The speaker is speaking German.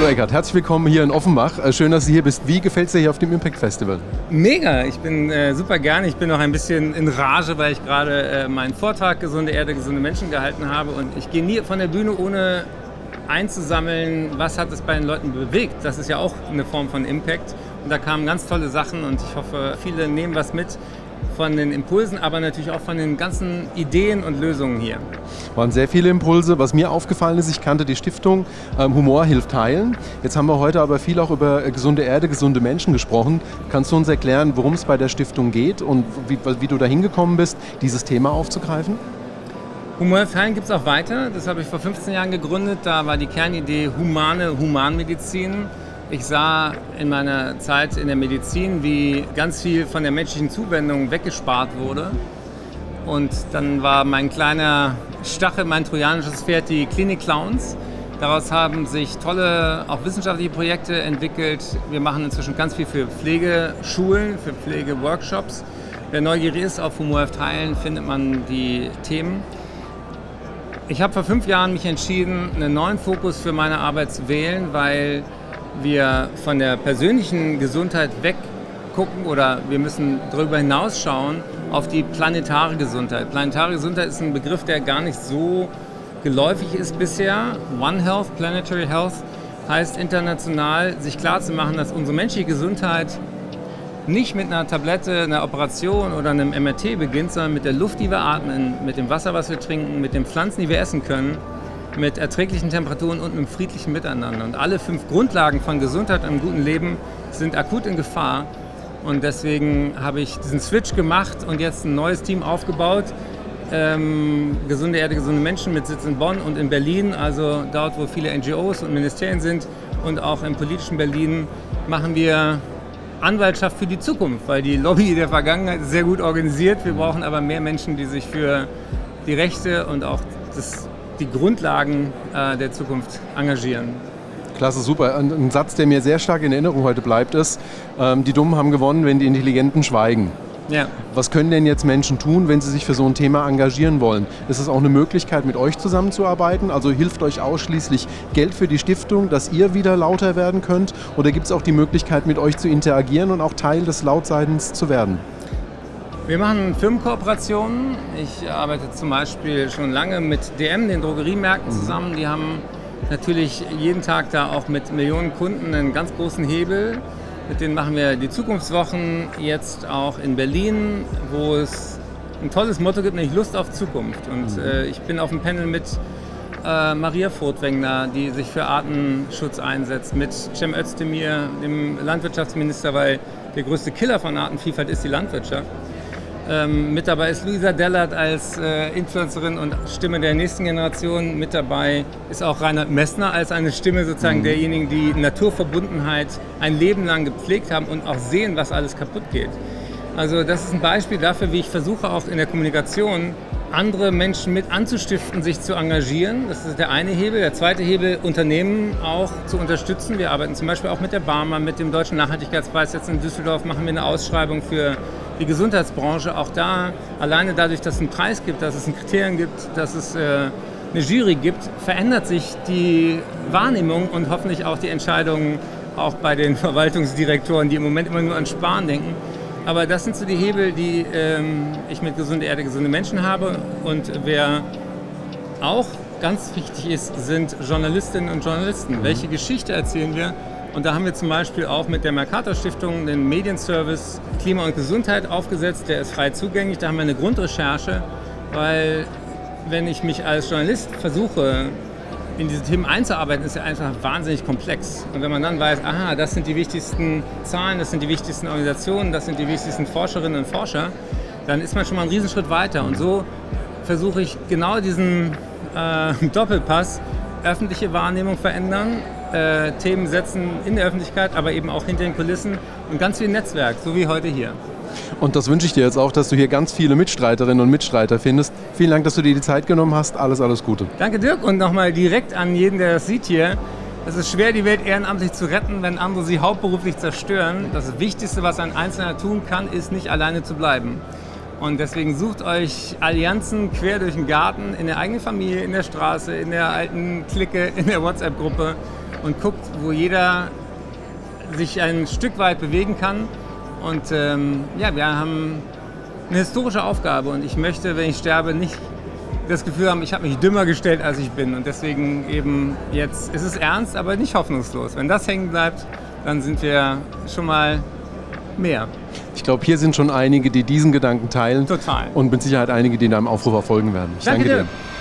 Hallo Eckart, herzlich willkommen hier in Offenbach. Schön, dass du hier bist. Wie gefällt es dir hier auf dem Impact Festival? Mega, ich bin super gern. Ich bin noch ein bisschen in Rage, weil ich gerade meinen Vortrag Gesunde Erde, gesunde Menschen gehalten habe. Und ich gehe nie von der Bühne, ohne einzusammeln, was hat es bei den Leuten bewegt. Das ist ja auch eine Form von Impact. Und da kamen ganz tolle Sachen und ich hoffe, viele nehmen was mit von den Impulsen, aber natürlich auch von den ganzen Ideen und Lösungen hier. Waren sehr viele Impulse. Was mir aufgefallen ist, ich kannte die Stiftung Humor hilft teilen. Jetzt haben wir heute aber viel auch über gesunde Erde, gesunde Menschen gesprochen. Kannst du uns erklären, worum es bei der Stiftung geht und wie du da hingekommen bist, dieses Thema aufzugreifen? Humor hilft teilen gibt es auch weiter. Das habe ich vor 15 Jahren gegründet. Da war die Kernidee Humanmedizin. Ich sah in meiner Zeit in der Medizin, wie ganz viel von der menschlichen Zuwendung weggespart wurde. Und dann war mein kleiner Stachel, mein trojanisches Pferd, die Klinik Clowns. Daraus haben sich tolle, auch wissenschaftliche Projekte entwickelt. Wir machen inzwischen ganz viel für Pflegeschulen, für Pflegeworkshops. Wer neugierig ist auf Humor hilft teilen, findet man die Themen. Ich habe vor 5 Jahren mich entschieden, einen neuen Fokus für meine Arbeit zu wählen, weil wir von der persönlichen Gesundheit weggucken oder wir müssen darüber hinausschauen auf die planetare Gesundheit. Planetare Gesundheit ist ein Begriff, der gar nicht so geläufig ist bisher. One Health, Planetary Health, heißt international sich klarzumachen, dass unsere menschliche Gesundheit nicht mit einer Tablette, einer Operation oder einem MRT beginnt, sondern mit der Luft, die wir atmen, mit dem Wasser, was wir trinken, mit den Pflanzen, die wir essen können, mit erträglichen Temperaturen und einem friedlichen Miteinander. Und alle 5 Grundlagen von Gesundheit und einem guten Leben sind akut in Gefahr. Und deswegen habe ich diesen Switch gemacht und jetzt ein neues Team aufgebaut. Gesunde Erde, gesunde Menschen mit Sitz in Bonn und in Berlin, also dort, wo viele NGOs und Ministerien sind. Und auch im politischen Berlin machen wir Anwaltschaft für die Zukunft, weil die Lobby der Vergangenheit ist sehr gut organisiert. Wir brauchen aber mehr Menschen, die sich für die Rechte und auch die Grundlagen der Zukunft engagieren. Klasse, super. Ein Satz, der mir sehr stark in Erinnerung heute bleibt, ist, die Dummen haben gewonnen, wenn die Intelligenten schweigen. Ja. Was können denn jetzt Menschen tun, wenn sie sich für so ein Thema engagieren wollen? Ist es auch eine Möglichkeit, mit euch zusammenzuarbeiten? Also hilft euch ausschließlich Geld für die Stiftung, dass ihr wieder lauter werden könnt? Oder gibt es auch die Möglichkeit, mit euch zu interagieren und auch Teil des Lautseins zu werden? Wir machen Firmenkooperationen. Ich arbeite zum Beispiel schon lange mit DM, den Drogeriemärkten, zusammen. Die haben natürlich jeden Tag da auch mit Millionen Kunden einen ganz großen Hebel. Mit denen machen wir die Zukunftswochen jetzt auch in Berlin, wo es ein tolles Motto gibt, nämlich Lust auf Zukunft. Und ich bin auf dem Panel mit Maria Furtwängler, die sich für Artenschutz einsetzt, mit Cem Özdemir, dem Landwirtschaftsminister, weil der größte Killer von Artenvielfalt ist die Landwirtschaft. Mit dabei ist Luisa Dellert als Influencerin und Stimme der nächsten Generation. Mit dabei ist auch Reinhard Messner als eine Stimme sozusagen derjenigen, die Naturverbundenheit ein Leben lang gepflegt haben und auch sehen, was alles kaputt geht. Also das ist ein Beispiel dafür, wie ich versuche auch in der Kommunikation andere Menschen mit anzustiften, sich zu engagieren. Das ist der eine Hebel. Der zweite Hebel, Unternehmen auch zu unterstützen. Wir arbeiten zum Beispiel auch mit der Barmer, mit dem Deutschen Nachhaltigkeitspreis. Jetzt in Düsseldorf machen wir eine Ausschreibung für die Gesundheitsbranche. Auch da, alleine dadurch, dass es einen Preis gibt, dass es ein Kriterien gibt, dass es eine Jury gibt, verändert sich die Wahrnehmung und hoffentlich auch die Entscheidungen auch bei den Verwaltungsdirektoren, die im Moment immer nur an Sparen denken. Aber das sind so die Hebel, die ich mit Gesunde Erde, gesunde Menschen habe. Und wer auch ganz wichtig ist, sind Journalistinnen und Journalisten. Welche Geschichte erzählen wir? Und da haben wir zum Beispiel auch mit der Mercator Stiftung den Medienservice Klima und Gesundheit aufgesetzt. Der ist frei zugänglich. Da haben wir eine Grundrecherche, weil wenn ich mich als Journalist versuche, in diese Themen einzuarbeiten, ist ja einfach wahnsinnig komplex. Und wenn man dann weiß, aha, das sind die wichtigsten Zahlen, das sind die wichtigsten Organisationen, das sind die wichtigsten Forscherinnen und Forscher, dann ist man schon mal einen Riesenschritt weiter. Und so versuche ich genau diesen Doppelpass, öffentliche Wahrnehmung verändern, Themen setzen in der Öffentlichkeit, aber eben auch hinter den Kulissen und ganz viel Netzwerk, so wie heute hier. Und das wünsche ich dir jetzt auch, dass du hier ganz viele Mitstreiterinnen und Mitstreiter findest. Vielen Dank, dass du dir die Zeit genommen hast. Alles, alles Gute. Danke, Dirk. Und nochmal direkt an jeden, der das sieht hier. Es ist schwer, die Welt ehrenamtlich zu retten, wenn andere sie hauptberuflich zerstören. Das Wichtigste, was ein Einzelner tun kann, ist nicht alleine zu bleiben. Und deswegen sucht euch Allianzen quer durch den Garten, in der eigenen Familie, in der Straße, in der alten Clique, in der WhatsApp-Gruppe und guckt, wo jeder sich ein Stück weit bewegen kann. Und wir haben eine historische Aufgabe und ich möchte, wenn ich sterbe, nicht das Gefühl haben, ich habe mich dümmer gestellt, als ich bin. Und deswegen eben jetzt ist es ernst, aber nicht hoffnungslos. Wenn das hängen bleibt, dann sind wir schon mal mehr. Ich glaube, hier sind schon einige, die diesen Gedanken teilen. Total. Und mit Sicherheit einige, die deinem Aufruf auch folgen werden. Ich danke dir.